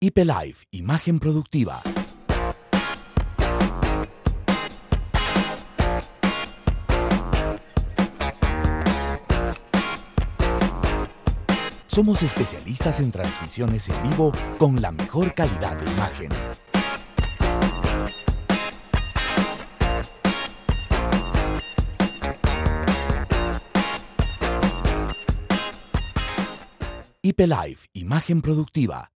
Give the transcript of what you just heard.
Life, imagen productiva. Somos especialistas en transmisiones en vivo con la mejor calidad de imagen. Life, imagen productiva.